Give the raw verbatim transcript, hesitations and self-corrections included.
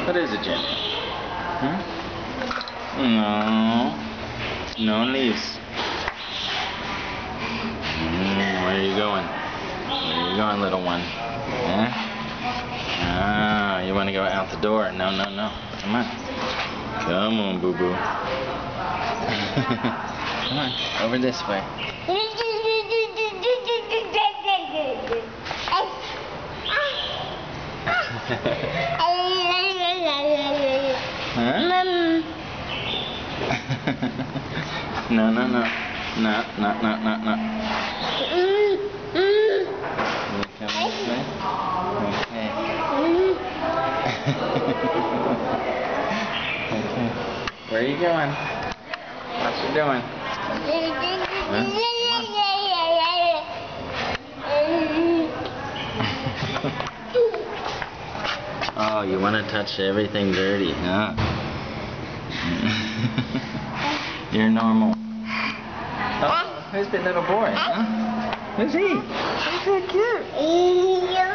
What is it, Jenny? Huh? No. No leaves. Mm, where are you going? Where are you going, little one? Huh? Ah, you want to go out the door? No, no, no. Come on. Come on, boo-boo. Come on, over this way. Huh? No, no, no. No, no, no, no, no. You come this way? Okay. Okay. Where are you going? What you doing? Huh? Oh, you want to touch everything dirty, huh? You're normal. Oh, who's the little boy, huh? Who's he? He's so cute.